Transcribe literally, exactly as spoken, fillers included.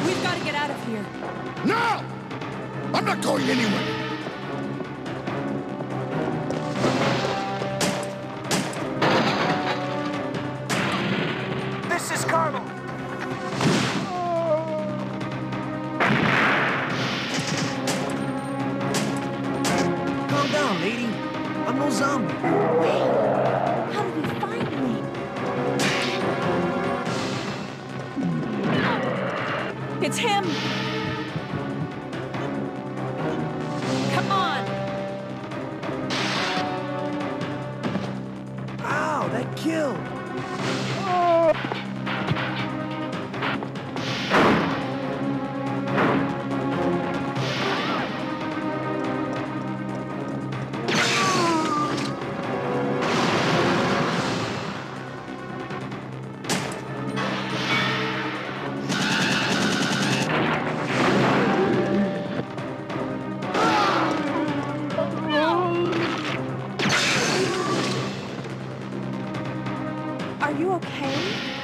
We've got to get out of here. No! I'm not going anywhere! This is Carlo. Calm down, lady. I'm no zombie. Wait, how did he find me? It's him! Come on! Ow, that killed. Are you okay?